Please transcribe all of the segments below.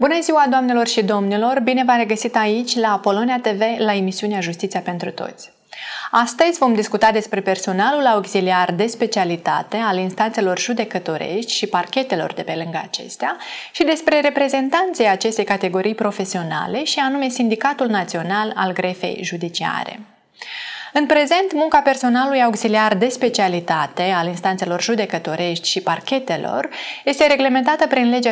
Bună ziua, doamnelor și domnilor! Bine v-am regăsit aici, la Apolonia TV, la emisiunea Justiția pentru Toți. Astăzi vom discuta despre personalul auxiliar de specialitate al instanțelor judecătorești și parchetelor de pe lângă acestea și despre reprezentanții acestei categorii profesionale și anume Sindicatul Național al Grefei Judiciare. În prezent, munca personalului auxiliar de specialitate al instanțelor judecătorești și parchetelor este reglementată prin legea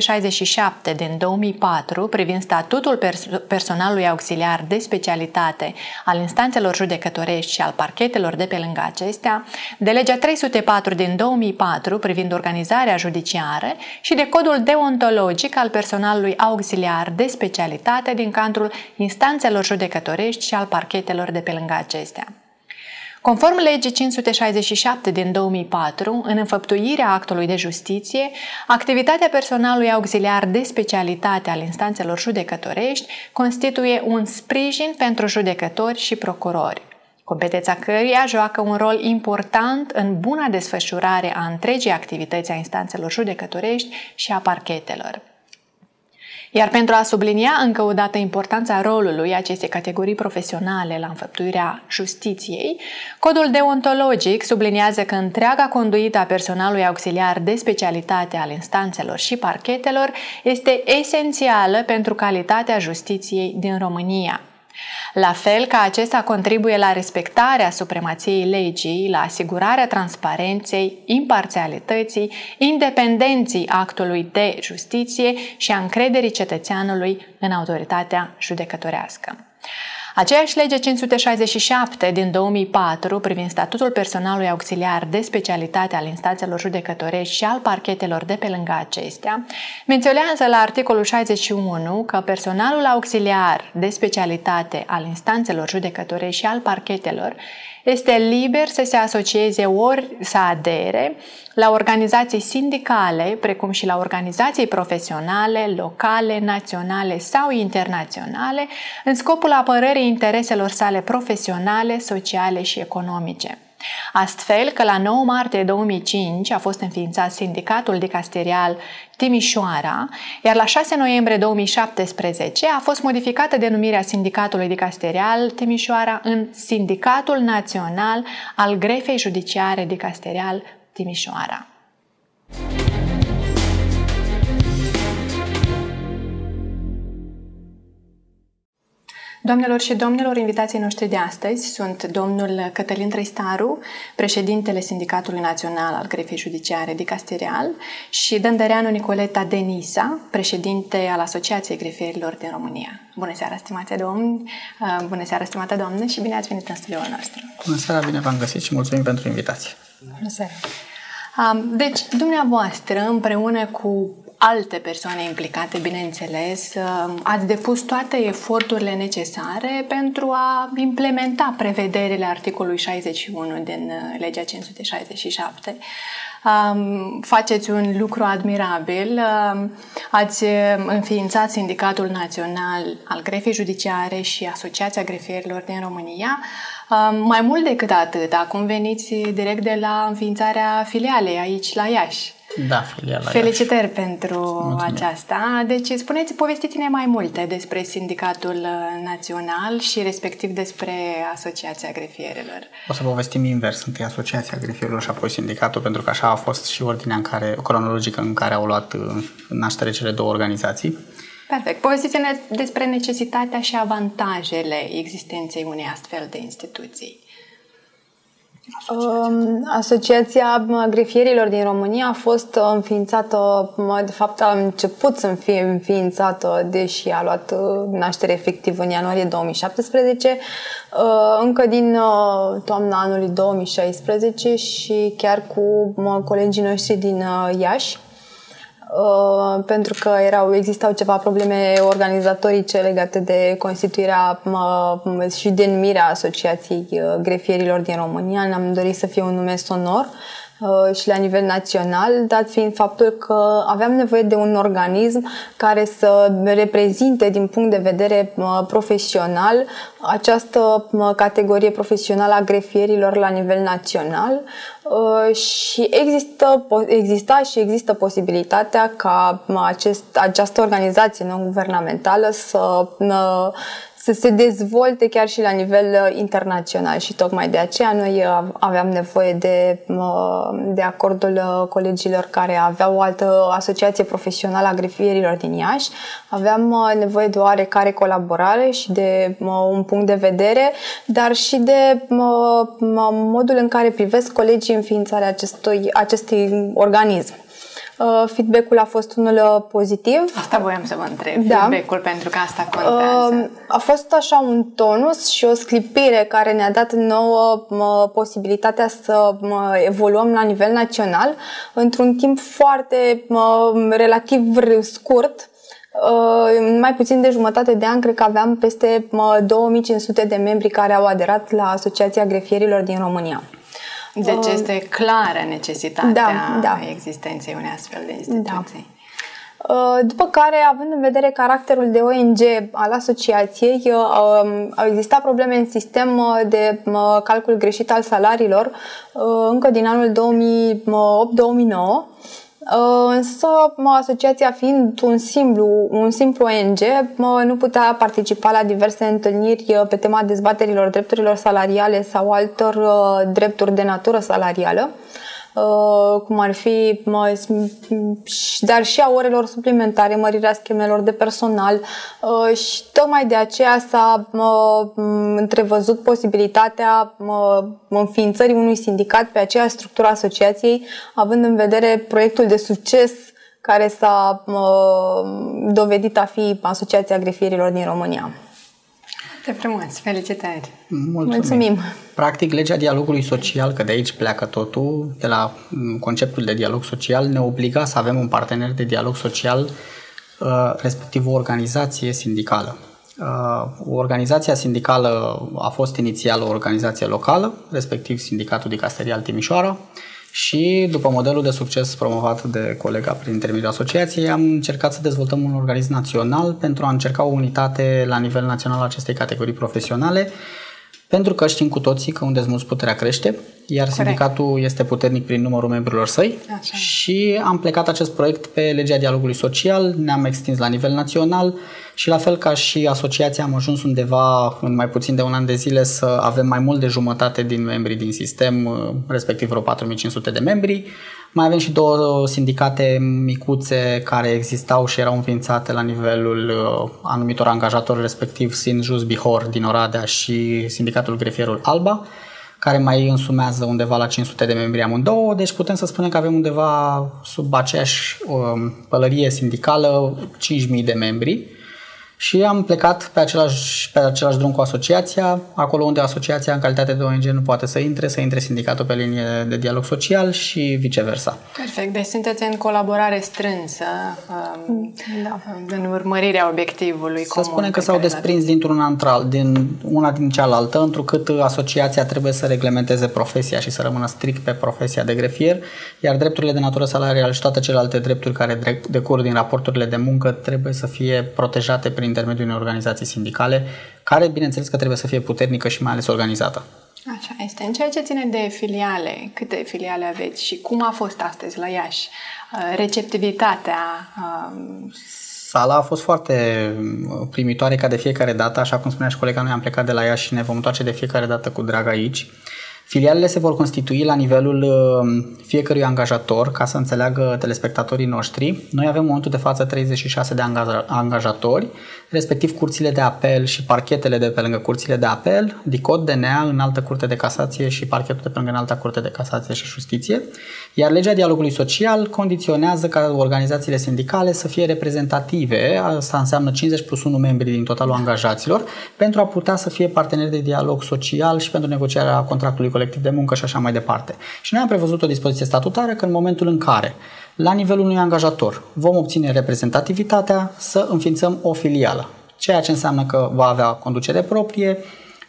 567 din 2004 privind statutul personalului auxiliar de specialitate al instanțelor judecătorești și al parchetelor de pe lângă acestea, de legea 304 din 2004 privind organizarea judiciară și de codul deontologic al personalului auxiliar de specialitate din cadrul instanțelor judecătorești și al parchetelor de pe lângă acestea. Conform legii 567 din 2004, în înfăptuirea actului de justiție, activitatea personalului auxiliar de specialitate al instanțelor judecătorești constituie un sprijin pentru judecători și procurori, competența căruia joacă un rol important în buna desfășurare a întregii activități a instanțelor judecătorești și a parchetelor. Iar pentru a sublinia încă o dată importanța rolului acestei categorii profesionale la înfăptuirea justiției, codul deontologic subliniază că întreaga conduită a personalului auxiliar de specialitate al instanțelor și parchetelor este esențială pentru calitatea justiției din România. La fel ca acesta contribuie la respectarea supremației legii, la asigurarea transparenței, imparțialității, independenței actului de justiție și a încrederii cetățeanului în autoritatea judecătorească. Aceeași lege 567 din 2004 privind statutul personalului auxiliar de specialitate al instanțelor judecătorești și al parchetelor de pe lângă acestea menționează la articolul 61 că personalul auxiliar de specialitate al instanțelor judecătorești și al parchetelor este liber să se asocieze ori să adere la organizații sindicale, precum și la organizații profesionale, locale, naționale sau internaționale, în scopul apărării intereselor sale profesionale, sociale și economice. Astfel că la 9 martie 2005 a fost înființat Sindicatul Dicasterial Timișoara, iar la 6 noiembrie 2017 a fost modificată denumirea Sindicatului Dicasterial Timișoara în Sindicatul Național al Grefei Judiciare Dicasterial Timișoara. Doamnelor și domnilor, invitații noștri de astăzi sunt domnul Cătălin Trăistaru, președintele Sindicatului Național al Grefei Judiciare Dicasterial, și Dândăreanu Nicoleta Denisa, președinte al Asociației Grefierilor din România. Bună seara, stimate domni! Bună seara, stimată doamnă, și bine ați venit în studioul nostru! Bună seara, bine v-am găsit și mulțumim pentru invitație! Bună seara! Deci, dumneavoastră, împreună cu alte persoane implicate, bineînțeles, ați depus toate eforturile necesare pentru a implementa prevederile articolului 61 din legea 567. Faceți un lucru admirabil, ați înființat Sindicatul Național al Grefei Judiciare și Asociația Grefierilor din România. Mai mult decât atât, acum veniți direct de la înființarea filialei aici la Iași. Da, filiala Felicitări pentru aceasta. Deci, povestiți-ne mai multe despre Sindicatul Național și respectiv despre Asociația Grefierilor. O să povestim invers, întâi Asociația Grefierilor și apoi Sindicatul, pentru că așa a fost și ordinea cronologică în care au luat naștere cele două organizații. Perfect. Povestiți-ne despre necesitatea și avantajele existenței unei astfel de instituții. Asociația Grefierilor din România a fost înființată, de fapt a început să fie înființată, deși a luat naștere efectiv în ianuarie 2017, încă din toamna anului 2016 și chiar cu colegii noștri din Iași, pentru că existau ceva probleme organizatorice legate de constituirea și denumirea Asociației Grefierilor din România. Ne-am dorit să fie un nume sonor și la nivel național, dat fiind faptul că aveam nevoie de un organism care să reprezinte din punct de vedere profesional această categorie profesională a grefierilor la nivel național și exista și există posibilitatea ca această organizație non-guvernamentală să se dezvolte chiar și la nivel internațional și tocmai de aceea noi aveam nevoie de acordul colegilor care aveau o altă asociație profesională a grefierilor din Iași. Aveam nevoie de oarecare colaborare și de un punct de vedere, dar și de modul în care privesc colegii înființarea acestui organism. Feedback-ul a fost unul pozitiv. Asta voiam să vă întreb, feedback-ul, pentru că asta contează. A fost așa un tonus și o sclipire care ne-a dat nouă posibilitatea să evoluăm la nivel național într-un timp foarte relativ scurt. Mai puțin de jumătate de an, cred că aveam peste 2500 de membri care au aderat la Asociația Grefierilor din România. Deci este clară necesitatea existenței unei astfel de instituții. După care, având în vedere caracterul de ONG al asociației, au existat probleme în sistem de calcul greșit al salariilor încă din anul 2008-2009. Însă, asociația fiind un simplu ONG, nu putea participa la diverse întâlniri pe tema dezbaterilor drepturilor salariale sau altor drepturi de natură salarială, cum ar fi, dar și a orelor suplimentare, mărirea schemelor de personal, și tocmai de aceea s-a întrevăzut posibilitatea înființării unui sindicat pe aceeași structură a asociației, având în vedere proiectul de succes care s-a dovedit a fi Asociația Grefierilor din România. De frumos, felicitări! Mulțumim! Practic, legea dialogului social, că de aici pleacă totul, de la conceptul de dialog social, ne obliga să avem un partener de dialog social, respectiv o organizație sindicală. Organizația sindicală a fost inițial o organizație locală, respectiv Sindicatul Dicasterial Timișoara, și după modelul de succes promovat de colega prin intermediul asociației, am încercat să dezvoltăm un organism național pentru a încerca o unitate la nivel național a acestei categorii profesionale, pentru că știm cu toții că unde-s mulți puterea crește, iar sindicatul este puternic prin numărul membrilor săi. Așa. Și am plecat acest proiect pe legea dialogului social, ne-am extins la nivel național și la fel ca și asociația am ajuns undeva în mai puțin de un an de zile să avem mai mult de jumătate din membrii din sistem, respectiv vreo 4500 de membri. Mai avem și două sindicate micuțe care existau și erau înființate la nivelul anumitor angajatori, respectiv Sinjus Bihor din Oradea și Sindicatul Grefierul Alba, care mai însumează undeva la 500 de membri amândouă, deci putem să spunem că avem undeva sub aceeași pălărie sindicală 5.000 de membri. Și am plecat pe același drum cu asociația, acolo unde asociația în calitate de ONG nu poate să intre sindicatul pe linie de dialog social și viceversa. Perfect, deci sunteți în colaborare strânsă în urmărirea obiectivului comun. Să spunem că s-au desprins din una din cealaltă, întrucât asociația trebuie să reglementeze profesia și să rămână strict pe profesia de grefier, iar drepturile de natură salarială și toate celelalte drepturi care decurg din raporturile de muncă trebuie să fie protejate prin intermediul unei organizații sindicale, care, bineînțeles, că trebuie să fie puternică și mai ales organizată. Așa este. În ceea ce ține de filiale, câte filiale aveți și cum a fost astăzi la Iași? Receptivitatea? Sala a fost foarte primitoare ca de fiecare dată, așa cum spunea și colega, noi am plecat de la Iași și ne vom întoarce de fiecare dată cu drag aici. Filialele se vor constitui la nivelul fiecărui angajator, ca să înțeleagă telespectatorii noștri. Noi avem în momentul de față 36 de angajatori, respectiv curțile de apel și parchetele de pe lângă curțile de apel, DICOT, DNA, Înaltă Curte de Casație și parchetul de pe lângă Înalta Curte de Casație și Justiție. Iar legea dialogului social condiționează ca organizațiile sindicale să fie reprezentative, asta înseamnă 50 plus 1 membri din totalul angajaților, pentru a putea să fie parteneri de dialog social și pentru negocierea contractului colectiv de muncă și așa mai departe. Și noi am prevăzut o dispoziție statutară că în momentul în care, la nivelul unui angajator, vom obține reprezentativitatea, să înființăm o filială, ceea ce înseamnă că va avea conducere proprie,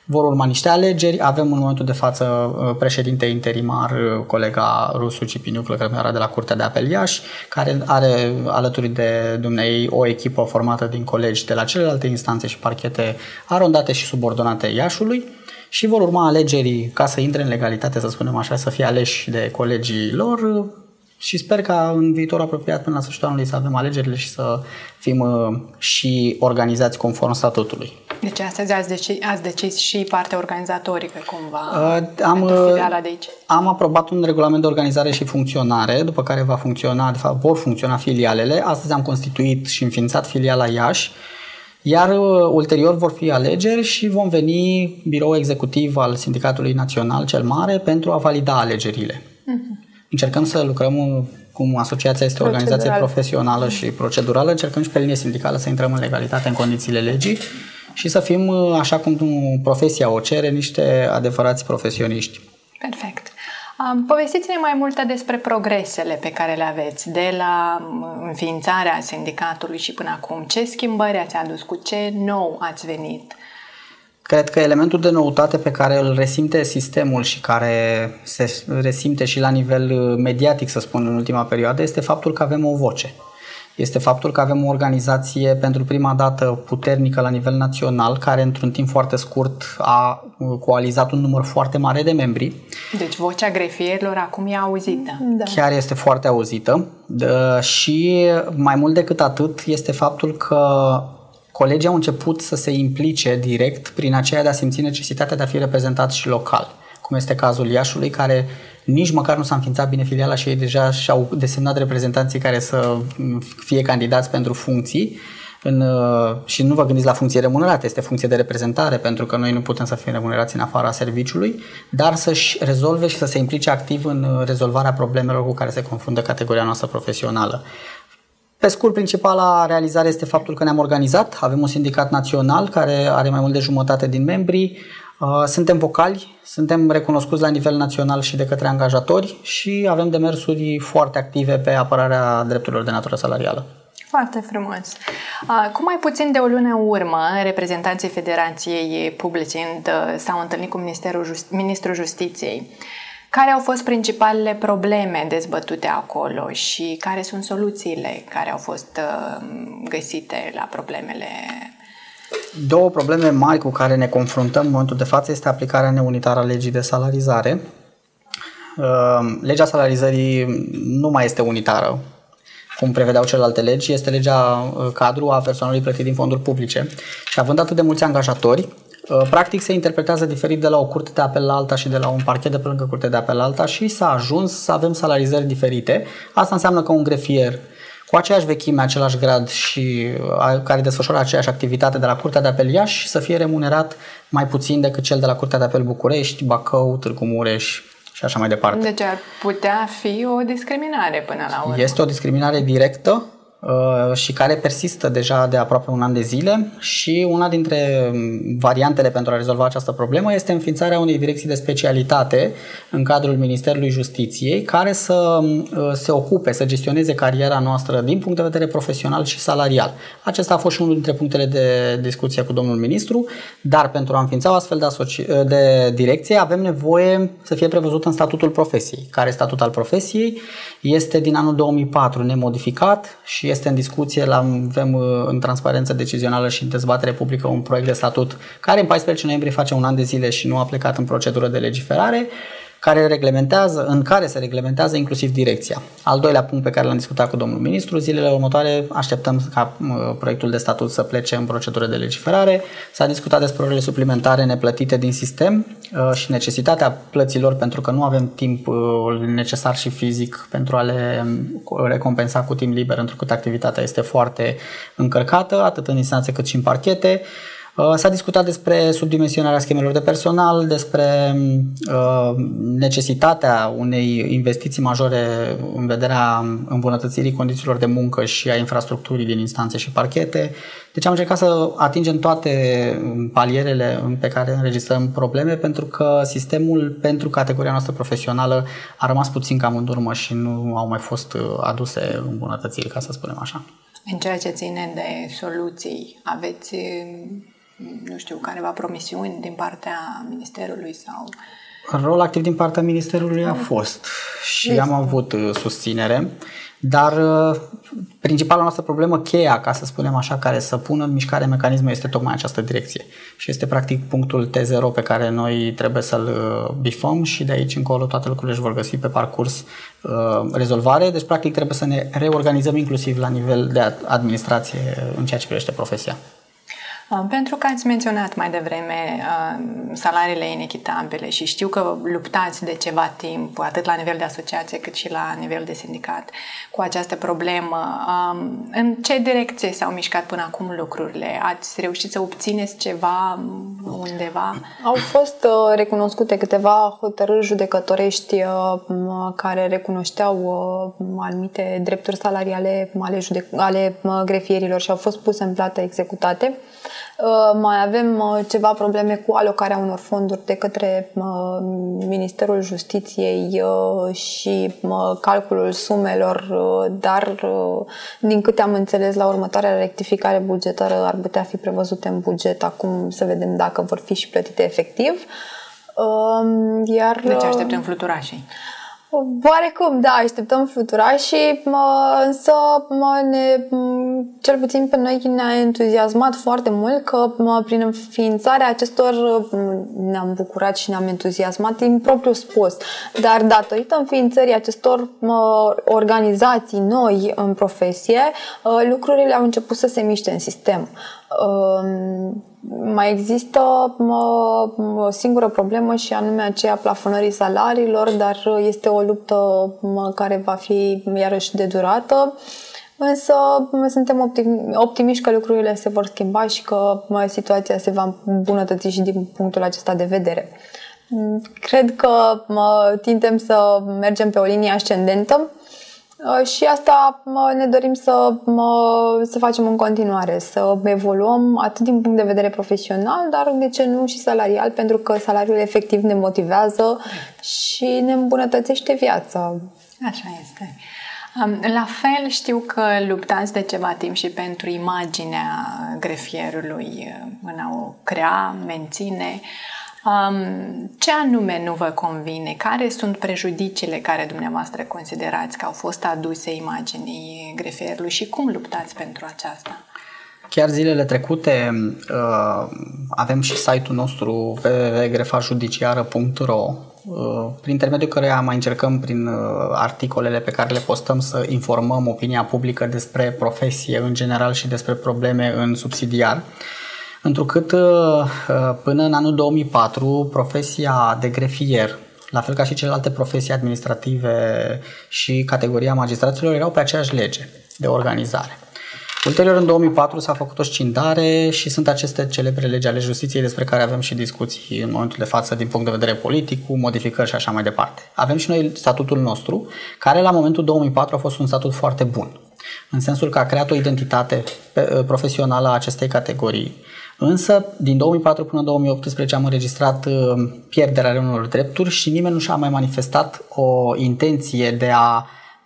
Vor urma niște alegeri, avem în momentul de față președinte interimar, colega Rusu Cipiniuc, cărămioara de la Curtea de Apel Iași, care are alături de dumneei o echipă formată din colegi de la celelalte instanțe și parchete arondate și subordonate Iașului și vor urma alegeri ca să intre în legalitate, să spunem așa, să fie aleși de colegii lor și sper ca în viitor apropiat până la sfârșitul anului să avem alegerile și să fim și organizați conform statutului. Deci astăzi ați decis și partea organizatorică cumva pentru filiala de aici? Am aprobat un regulament de organizare și funcționare, după care va funcționa, de fapt vor funcționa filialele. Astăzi am constituit și înființat filiala Iași, iar ulterior vor fi alegeri și vom veni biroul executiv al Sindicatului Național cel mare pentru a valida alegerile. Încercăm să lucrăm, cum asociația este o organizație profesională și procedurală, încercăm și pe linie sindicală să intrăm în legalitate în condițiile legii și să fim, așa cum profesia o cere, niște adevărați profesioniști. Perfect. Povestiți-ne mai multe despre progresele pe care le aveți de la înființarea sindicatului și până acum. Ce schimbări ați adus? Cu ce nou ați venit? Cred că elementul de noutate pe care îl resimte sistemul și care se resimte și la nivel mediatic, să spun, în ultima perioadă, este faptul că avem o voce. Este faptul că avem o organizație pentru prima dată puternică la nivel național, care într-un timp foarte scurt a coalizat un număr foarte mare de membri. Deci vocea grefierilor acum e auzită. Da. Chiar este foarte auzită și mai mult decât atât este faptul că colegii au început să se implice direct prin aceea de a simți necesitatea de a fi reprezentat și local, cum este cazul Iașului, care nici măcar nu s-a înființat bine filiala și ei deja și-au desemnat reprezentanții care să fie candidați pentru funcții. Și nu vă gândiți la funcție remunerată, este funcție de reprezentare, pentru că noi nu putem să fim remunerați în afara serviciului, dar să-și rezolve și să se implice activ în rezolvarea problemelor cu care se confruntă categoria noastră profesională. Pe scurt, principala realizare este faptul că ne-am organizat, avem un sindicat național care are mai mult de jumătate din membri, suntem vocali, suntem recunoscuți la nivel național și de către angajatori și avem demersuri foarte active pe apărarea drepturilor de natură salarială. Foarte frumos. Cu mai puțin de o lună în urmă, reprezentanții Federației Publicind s-au întâlnit cu Ministrul Justiției. Care au fost principalele probleme dezbătute acolo și care sunt soluțiile care au fost găsite la problemele? Două probleme mari cu care ne confruntăm în momentul de față este aplicarea neunitară a legii de salarizare. Legea salarizării nu mai este unitară, cum prevedeau celelalte legi, este legea cadru a personalului plătit din fonduri publice. Și având atât de mulți angajatori, practic se interpretează diferit de la o curte de apel la alta și de la un parchet de pe lângă curte de apel la alta și s-a ajuns să avem salarizări diferite. Asta înseamnă că un grefier cu aceeași vechime, același grad și care desfășoară aceeași activitate de la Curtea de Apel Iași să fie remunerat mai puțin decât cel de la Curtea de Apel București, Bacău, Târgu Mureș și așa mai departe. Deci ar putea fi o discriminare până la urmă. Este o discriminare directă și care persistă deja de aproape un an de zile și una dintre variantele pentru a rezolva această problemă este înființarea unei direcții de specialitate în cadrul Ministerului Justiției care să se ocupe, să gestioneze cariera noastră din punct de vedere profesional și salarial. Acesta a fost și unul dintre punctele de discuție cu domnul ministru, dar pentru a înființa o astfel de direcție avem nevoie să fie prevăzut în statutul profesiei. Care statut al profesiei? Este din anul 2004 nemodificat și este în discuție, avem în transparență decizională și în dezbatere publică un proiect de statut care în 14 noiembrie face un an de zile și nu a plecat în procedură de legiferare, în care se reglementează inclusiv direcția. Al doilea punct pe care l-am discutat cu domnul ministru, zilele următoare așteptăm ca proiectul de statut să plece în procedură de legiferare. S-a discutat despre orele suplimentare neplătite din sistem și necesitatea plăților pentru că nu avem timp necesar și fizic pentru a le recompensa cu timp liber, întrucât activitatea este foarte încărcată, atât în instanțe cât și în parchete. S-a discutat despre subdimensionarea schemelor de personal, despre necesitatea unei investiții majore în vederea îmbunătățirii condițiilor de muncă și a infrastructurii din instanțe și parchete. Deci am încercat să atingem toate palierele pe care înregistrăm probleme, pentru că sistemul pentru categoria noastră profesională a rămas puțin cam în urmă și nu au mai fost aduse îmbunătățiri, ca să spunem așa. În ceea ce ține de soluții, aveți nu știu, careva promisiuni din partea Ministerului sau... Rol activ din partea Ministerului a fost și am avut susținere, dar principala noastră problemă, cheia, ca să spunem așa, care să pună în mișcare mecanismul, este tocmai această direcție. Și este practic punctul T0 pe care noi trebuie să-l bifăm și de aici încolo toate lucrurile își vor găsi pe parcurs rezolvare. Deci practic trebuie să ne reorganizăm inclusiv la nivel de administrație în ceea ce privește profesia. Pentru că ați menționat mai devreme salariile inechitabile și știu că luptați de ceva timp, atât la nivel de asociație cât și la nivel de sindicat, cu această problemă. În ce direcție s-au mișcat până acum lucrurile? Ați reușit să obțineți ceva undeva? Au fost recunoscute câteva hotărâri judecătorești care recunoșteau anumite drepturi salariale ale grefierilor și au fost puse în plată executate. Mai avem ceva probleme cu alocarea unor fonduri de către Ministerul Justiției și calculul sumelor, dar din câte am înțeles, la următoarea rectificare bugetară ar putea fi prevăzute în buget. Acum să vedem dacă vor fi și plătite efectiv. Deci așteptăm fluturașii. Oarecum, da, așteptăm fluturașii, însă cel puțin pe noi ne-a entuziasmat foarte mult că prin înființarea acestor ne-am bucurat și ne-am entuziasmat din propriu spus, dar datorită înființării acestor organizații noi în profesie, lucrurile au început să se miște în sistem. Mai există o singură problemă și anume aceea plafonării salariilor, dar este o luptă care va fi iarăși de durată, însă suntem optimiști că lucrurile se vor schimba și că situația se va îmbunătăți și din punctul acesta de vedere. Cred că tindem să mergem pe o linie ascendentă și asta ne dorim să facem în continuare, să evoluăm atât din punct de vedere profesional, dar de ce nu și salarial, pentru că salariul efectiv ne motivează și ne îmbunătățește viața. Așa este. La fel știu că luptați de ceva timp și pentru imaginea grefierului, în a o crea, menține. Ce anume nu vă convine? Care sunt prejudiciile care dumneavoastră considerați că au fost aduse imaginii grefierului și cum luptați pentru aceasta? Chiar zilele trecute avem și site-ul nostru www.grefajudiciară.ro, prin intermediul căruia mai încercăm prin articolele pe care le postăm să informăm opinia publică despre profesie în general și despre probleme în subsidiar. Întrucât până în anul 2004 profesia de grefier, la fel ca și celelalte profesii administrative și categoria magistraților, erau pe aceeași lege de organizare. Ulterior, în 2004 s-a făcut o scindare și sunt aceste celebre legi ale justiției despre care avem și discuții în momentul de față din punct de vedere politic, cu modificări și așa mai departe. Avem și noi statutul nostru, care la momentul 2004 a fost un statut foarte bun, în sensul că a creat o identitate profesională a acestei categorii. Însă, din 2004 până în 2018 am înregistrat pierderea unor drepturi și nimeni nu și-a mai manifestat o intenție de a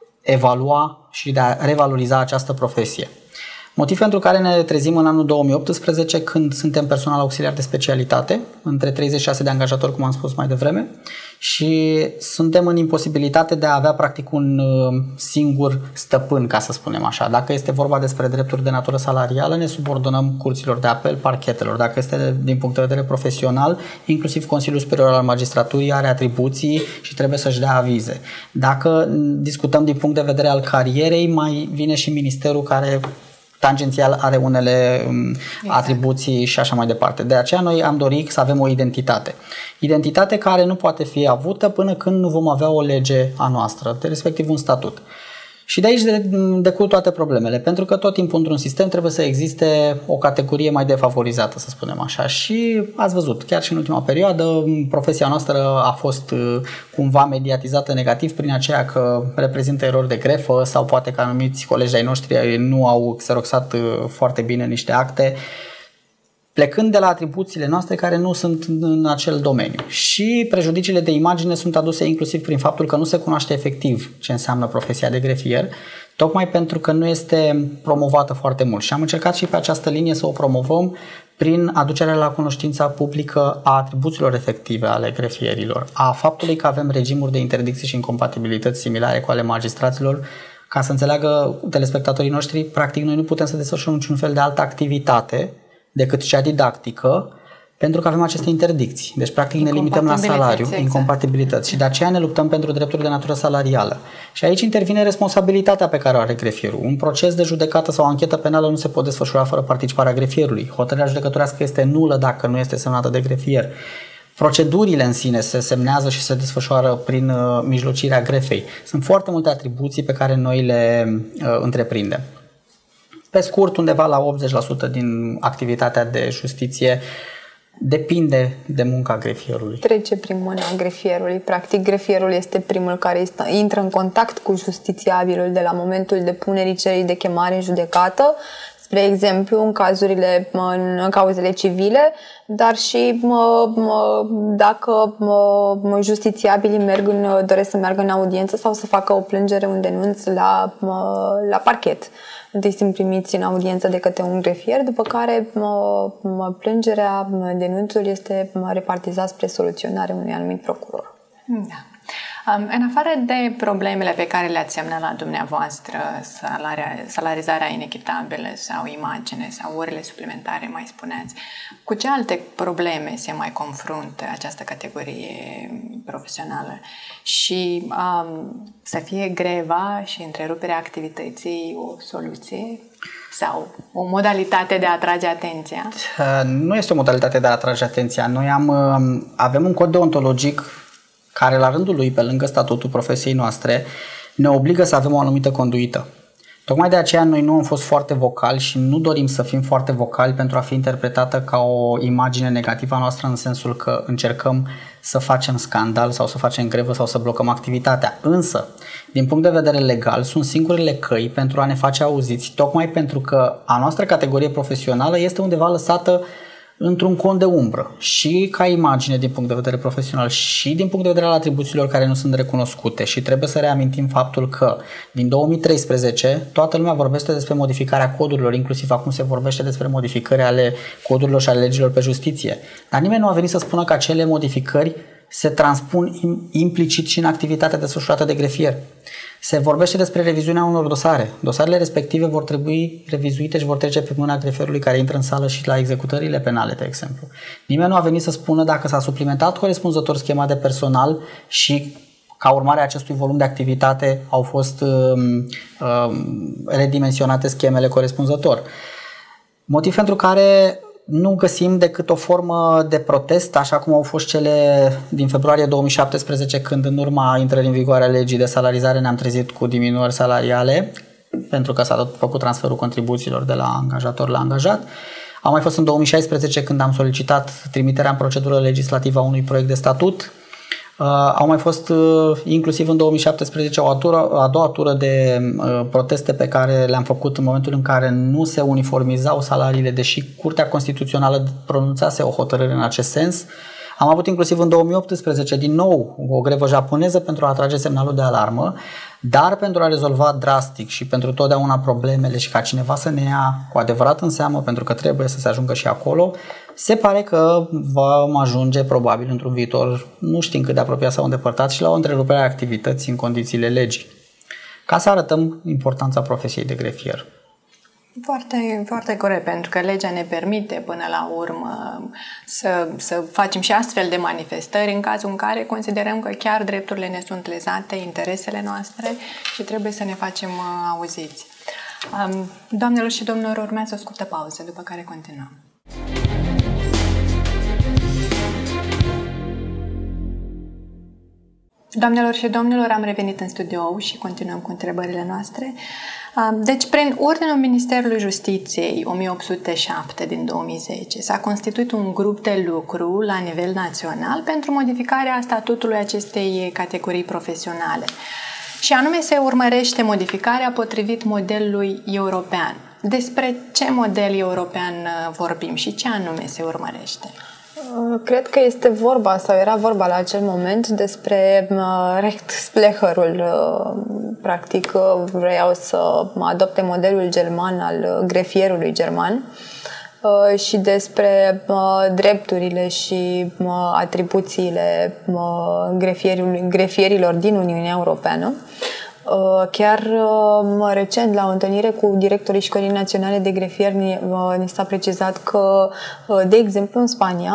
evalua și de a revaloriza această profesie. Motiv pentru care ne trezim în anul 2018 când suntem personal auxiliar de specialitate, între 36 de angajatori, cum am spus mai devreme, și suntem în imposibilitate de a avea practic un singur stăpân, ca să spunem așa. Dacă este vorba despre drepturi de natură salarială, ne subordonăm curților de apel, parchetelor. Dacă este din punct de vedere profesional, inclusiv Consiliul Superior al Magistraturii are atribuții și trebuie să-și dea avize. Dacă discutăm din punct de vedere al carierei, mai vine și ministerul care tangențial are unele atribuții și așa mai departe. De aceea noi am dorit să avem o identitate. Identitate care nu poate fi avută până când nu vom avea o lege a noastră, respectiv un statut. Și de aici decurg toate problemele, pentru că tot timpul într-un sistem trebuie să existe o categorie mai defavorizată, să spunem așa. Și ați văzut, chiar și în ultima perioadă, profesia noastră a fost cumva mediatizată negativ prin aceea că reprezintă erori de grefă sau poate că anumiți colegi ai noștri nu au xeroxat foarte bine niște acte, plecând de la atribuțiile noastre care nu sunt în acel domeniu. Și prejudiciile de imagine sunt aduse inclusiv prin faptul că nu se cunoaște efectiv ce înseamnă profesia de grefier, tocmai pentru că nu este promovată foarte mult. Și am încercat și pe această linie să o promovăm prin aducerea la cunoștința publică a atribuțiilor efective ale grefierilor, a faptului că avem regimuri de interdicții și incompatibilități similare cu ale magistraților. Ca să înțeleagă telespectatorii noștri, practic noi nu putem să desfășurăm niciun fel de altă activitate decât cea didactică, pentru că avem aceste interdicții. Deci, practic, ne limităm la salariu, incompatibilități. Și de aceea ne luptăm pentru drepturi de natură salarială. Și aici intervine responsabilitatea pe care o are grefierul. Un proces de judecată sau o anchetă penală nu se pot desfășura fără participarea grefierului. Hotărârea judecătorească este nulă dacă nu este semnată de grefier. Procedurile în sine se semnează și se desfășoară prin mijlocirea grefei. Sunt foarte multe atribuții pe care noi le întreprindem. Pe scurt, undeva la 80% din activitatea de justiție depinde de munca grefierului. Trece prin mâna grefierului. Practic, grefierul este primul care intră în contact cu justițiabilul de la momentul depunerii cererii de chemare în judecată, spre exemplu, în cauzele civile, dar și dacă justițiabilii doresc să meargă în audiență sau să facă o plângere, un denunț la parchet. Întâi sunt primiți în audiență de către un grefier, după care plângerea, denunțul este repartizat spre soluționare unui anumit procuror. Da. În afară de problemele pe care le-ați semnalat dumneavoastră, salarizarea inechitabilă sau imagine sau orele suplimentare, mai spuneați, cu ce alte probleme se mai confruntă această categorie profesională? Și să fie greva și întreruperea activității o soluție? Sau o modalitate de a atrage atenția? Nu este o modalitate de a atrage atenția. Noi avem un cod deontologic care la rândul lui, pe lângă statutul profesiei noastre, ne obligă să avem o anumită conduită. Tocmai de aceea noi nu am fost foarte vocali și nu dorim să fim foarte vocali pentru a fi interpretată ca o imagine negativă a noastră, în sensul că încercăm să facem scandal sau să facem grevă sau să blocăm activitatea. Însă, din punct de vedere legal, sunt singurele căi pentru a ne face auziți, tocmai pentru că a noastră categorie profesională este undeva lăsată într-un cont de umbră, și ca imagine din punct de vedere profesional și din punct de vedere al atribuțiilor care nu sunt recunoscute. Și trebuie să reamintim faptul că din 2013 toată lumea vorbește despre modificarea codurilor, inclusiv acum se vorbește despre modificări ale codurilor și ale legilor pe justiție. Dar nimeni nu a venit să spună că acele modificări se transpun implicit și în activitatea desfășurată de grefier. Se vorbește despre reviziunea unor dosare. Dosarele respective vor trebui revizuite și vor trece pe mâna grefierului care intră în sală și la executările penale, de exemplu. Nimeni nu a venit să spună dacă s-a suplimentat corespunzător schema de personal și ca urmare a acestui volum de activitate au fost redimensionate schemele corespunzător. Motiv pentru care nu găsim decât o formă de protest, așa cum au fost cele din februarie 2017, când în urma intrării în vigoare a legii de salarizare ne-am trezit cu diminuări salariale, pentru că s-a făcut transferul contribuțiilor de la angajator la angajat. A mai fost în 2016 când am solicitat trimiterea în procedură legislativă a unui proiect de statut. Au mai fost inclusiv în 2017 a doua tură de proteste pe care le-am făcut în momentul în care nu se uniformizau salariile, deși Curtea Constituțională pronunțase o hotărâre în acest sens. Am avut inclusiv în 2018 din nou o grevă japoneză pentru a atrage semnalul de alarmă, dar pentru a rezolva drastic și pentru totdeauna problemele și ca cineva să ne ia cu adevărat în seamă, pentru că trebuie să se ajungă și acolo, se pare că vom ajunge probabil într-un viitor, nu știm cât de apropiat sau îndepărtat, și la o întrerupere a activității în condițiile legii, ca să arătăm importanța profesiei de grefier. Foarte, foarte corect, pentru că legea ne permite până la urmă să facem și astfel de manifestări în cazul în care considerăm că chiar drepturile ne sunt lezate, interesele noastre, și trebuie să ne facem auziți. Doamnelor și domnilor, urmează o scurtă pauză, după care continuăm. Doamnelor și domnilor, am revenit în studio și continuăm cu întrebările noastre. Deci, prin ordinul Ministerului Justiției 1807 din 2010 s-a constituit un grup de lucru la nivel național pentru modificarea statutului acestei categorii profesionale. Și anume se urmărește modificarea potrivit modelului european. Despre ce model european vorbim și ce anume se urmărește? Cred că este vorba, sau era vorba la acel moment, despre Rechtsblecherul. Practic vreau să adopte modelul german al grefierului german. și despre drepturile și atribuțiile grefierilor din Uniunea Europeană. Chiar recent, la o întâlnire cu directorii Școlii Naționale de Grefieri, ni s-a precizat că, de exemplu, în Spania,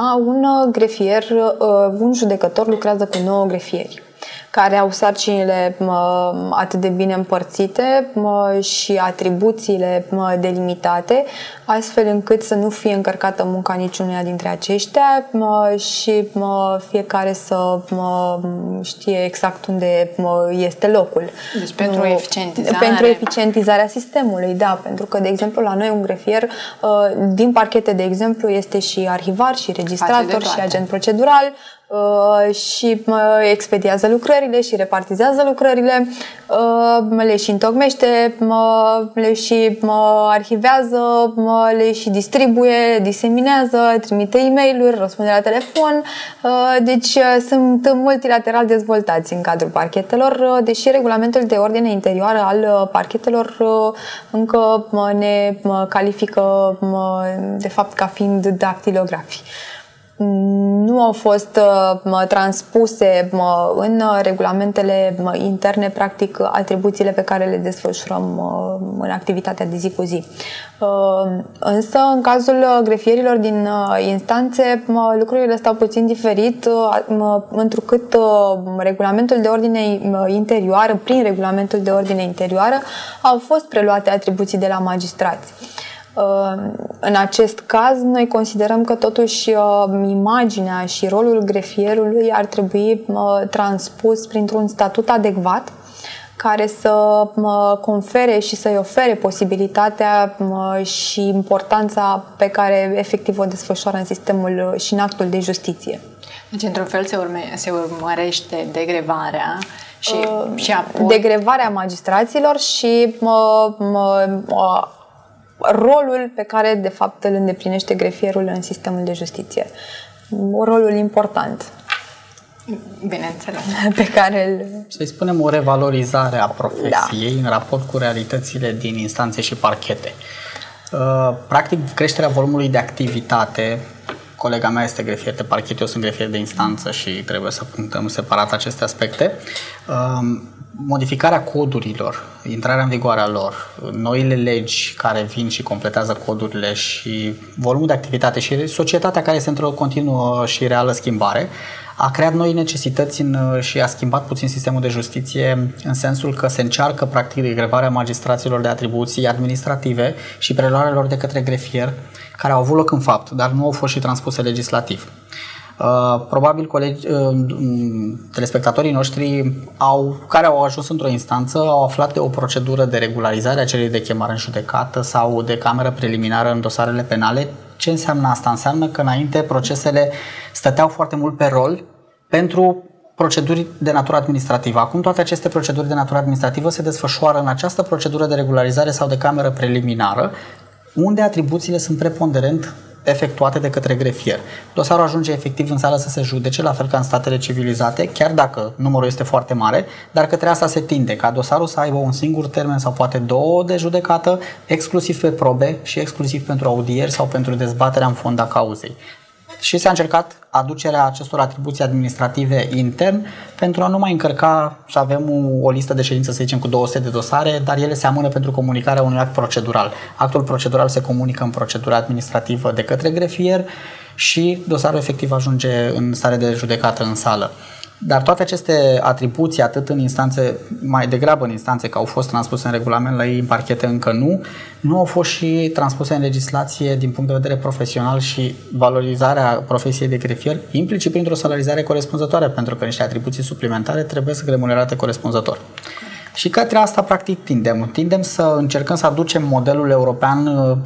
un judecător lucrează cu 9 grefieri care au sarcinile atât de bine împărțite și atribuțiile delimitate, astfel încât să nu fie încărcată munca niciunuia dintre aceștia și fiecare să știe exact unde este locul. Deci pentru eficientizare. Pentru eficientizarea sistemului, da, pentru că, de exemplu, la noi un grefier din parchete, de exemplu, este și arhivar, și registrator, și agent procedural, și expediază lucrările și repartizează lucrările, le și întocmește, le și arhivează, le și distribuie, diseminează, trimite e-mail-uri, răspunde la telefon. Deci sunt multilateral dezvoltați în cadrul parchetelor, deși regulamentul de ordine interioară al parchetelor încă ne califică de fapt ca fiind dactilografi. Nu au fost transpuse în regulamentele interne, practic, atribuțiile pe care le desfășurăm în activitatea de zi cu zi. Însă, în cazul grefierilor din instanțe, lucrurile stau puțin diferit, întrucât regulamentul de ordine interioară, prin regulamentul de ordine interioară, au fost preluate atribuții de la magistrați. În acest caz, noi considerăm că totuși imaginea și rolul grefierului ar trebui transpus printr-un statut adecvat care să confere și să-i ofere posibilitatea și importanța pe care efectiv o desfășoară în sistemul și în actul de justiție. Deci, într-un fel, se urmărește degrevarea și apoi... Degrevarea magistraților și rolul pe care, de fapt, îl îndeplinește grefierul în sistemul de justiție. Rolul important. Bineînțeles. Pe care îl... Să-i spunem o revalorizare a profesiei, da, în raport cu realitățile din instanțe și parchete. Practic, creșterea volumului de activitate, colega mea este grefier de parchet, eu sunt grefier de instanță și trebuie să punctăm separat aceste aspecte. Modificarea codurilor, intrarea în vigoare a lor, noile legi care vin și completează codurile și volumul de activitate și societatea care este într-o continuă și reală schimbare, a creat noi necesități și a schimbat puțin sistemul de justiție în sensul că se încearcă practic degrevarea magistraților de atribuții administrative și preluarea lor de către grefier, care au avut loc în fapt, dar nu au fost și transpuse legislativ. Probabil telespectatorii noștri care au ajuns într-o instanță au aflat de o procedură de regularizare a cererii de chemare în judecată sau de cameră preliminară în dosarele penale. Ce înseamnă asta? Înseamnă că înainte procesele stăteau foarte mult pe rol pentru proceduri de natură administrativă. Acum toate aceste proceduri de natură administrativă se desfășoară în această procedură de regularizare sau de cameră preliminară, unde atribuțiile sunt preponderent efectuate de către grefier. Dosarul ajunge efectiv în sală să se judece, la fel ca în statele civilizate, chiar dacă numărul este foarte mare, dar către asta se tinde, ca dosarul să aibă un singur termen sau poate 2 de judecată, exclusiv pe probe și exclusiv pentru audieri sau pentru dezbaterea în fond a cauzei. Și s-a încercat aducerea acestor atribuții administrative intern pentru a nu mai încărca și avem o listă de ședință, să zicem, cu 200 de dosare, dar ele se amână pentru comunicarea unui act procedural. Actul procedural se comunică în procedura administrativă de către grefier și dosarul efectiv ajunge în stare de judecată în sală. Dar toate aceste atribuții, atât în instanțe, mai degrabă în instanțe, că au fost transpuse în regulament, la ei în parchete încă nu au fost și transpuse în legislație din punct de vedere profesional și valorizarea profesiei de grefier, implicit printr-o salarizare corespunzătoare, pentru că niște atribuții suplimentare trebuie să remunerate corespunzător. Și către asta, practic, tindem să încercăm să aducem modelul european,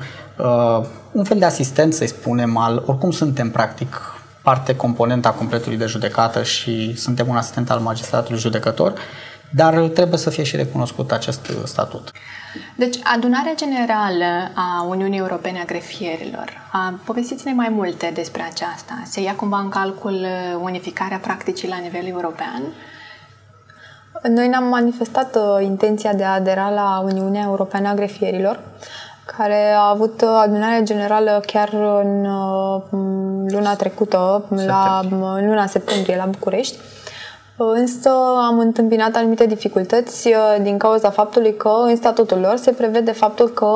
un fel de asistent, să-i spunem, oricum suntem, practic, parte componentă a completului de judecată și suntem un asistent al magistratului judecător, dar trebuie să fie și recunoscut acest statut. Deci, Adunarea Generală a Uniunii Europene a Grefierilor, povestiți-ne mai multe despre aceasta. Se ia cumva în calcul unificarea practicii la nivel european? Noi ne-am manifestat intenția de a adera la Uniunea Europeană a Grefierilor care a avut adunarea generală chiar în luna trecută, în luna septembrie, la București. Însă am întâmpinat anumite dificultăți din cauza faptului că în statutul lor se prevede faptul că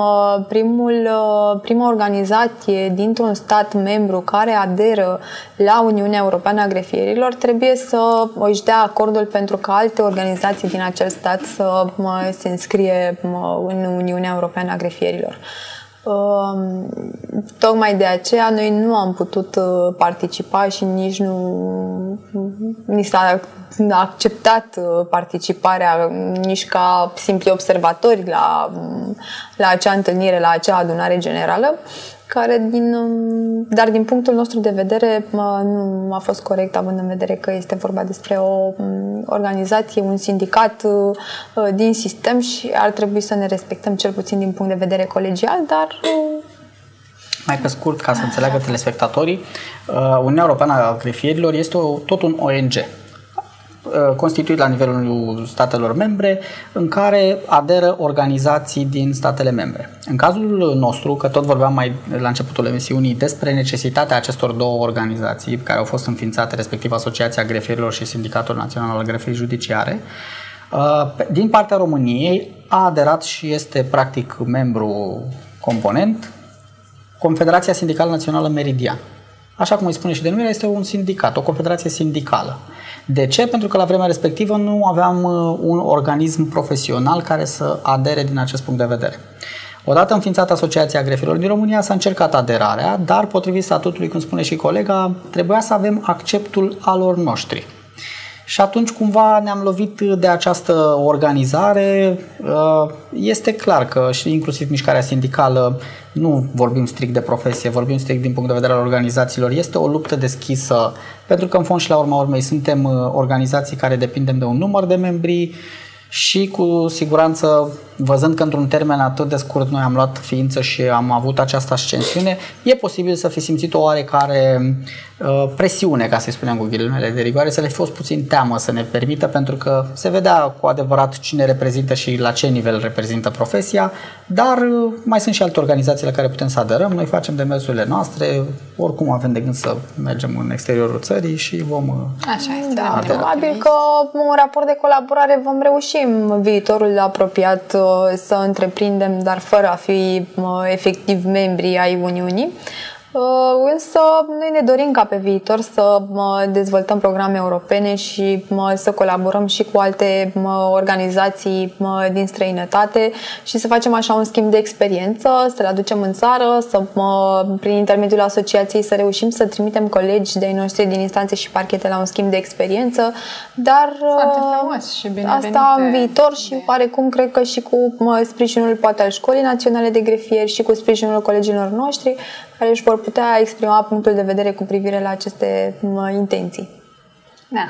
prima organizație dintr-un stat membru care aderă la Uniunea Europeană a Grefierilor trebuie să își dea acordul pentru ca alte organizații din acel stat să se înscrie în Uniunea Europeană a Grefierilor. Tocmai de aceea noi nu am putut participa și nici ni s-a acceptat participarea nici ca simpli observatori la acea întâlnire, la acea adunare generală, dar din punctul nostru de vedere nu a fost corect, având în vedere că este vorba despre o organizație, un sindicat din sistem și ar trebui să ne respectăm cel puțin din punct de vedere colegial, dar... Mai pe scurt, ca să înțeleagă telespectatorii, Uniunea Europeană a Grefierilor este tot un ONG constituit la nivelul statelor membre, în care aderă organizații din statele membre. În cazul nostru, că tot vorbeam mai la începutul emisiunii despre necesitatea acestor două organizații care au fost înființate, respectiv Asociația Grefierilor și Sindicatul Național al Grefierii Judiciare, din partea României a aderat și este practic membru component Confederația Sindicală Națională Meridian. Așa cum îi spune și denumirea, este un sindicat, o confederație sindicală. De ce? Pentru că la vremea respectivă nu aveam un organism profesional care să adere din acest punct de vedere. Odată înființată Asociația Grefierilor din România, s-a încercat aderarea, dar potrivit statutului, cum spune și colega, trebuia să avem acceptul alor noștri. Și atunci cumva ne-am lovit de această organizare. Este clar că și inclusiv mișcarea sindicală, nu vorbim strict de profesie, vorbim strict din punct de vedere al organizațiilor, este o luptă deschisă, pentru că în fond și la urma urmei suntem organizații care depindem de un număr de membri și cu siguranță, văzând că într-un termen atât de scurt noi am luat ființă și am avut această ascensiune, e posibil să fi simțit o oarecare presiune, ca să-i spunem cu ghilimele de rigoare, să le fi fost puțin teamă să ne permită, pentru că se vedea cu adevărat cine reprezintă și la ce nivel reprezintă profesia, dar mai sunt și alte organizații la care putem să aderăm, noi facem demersurile noastre, oricum avem de gând să mergem în exteriorul țării și vom Așa este, probabil că un raport de colaborare vom reuși în viitorul apropiat să întreprindem, dar fără a fi efectiv membri ai Uniunii. Însă noi ne dorim ca pe viitor să dezvoltăm programe europene și să colaborăm și cu alte organizații din străinătate și să facem așa un schimb de experiență, să le aducem în țară, să prin intermediul asociației să reușim să trimitem colegi de-ai noștri din instanțe și parchete la un schimb de experiență, dar și asta în viitor și oarecum cred că și cu sprijinul poate al Școlii Naționale de Grefieri și cu sprijinul colegilor noștri care își vor putea exprima punctul de vedere cu privire la aceste intenții. Da.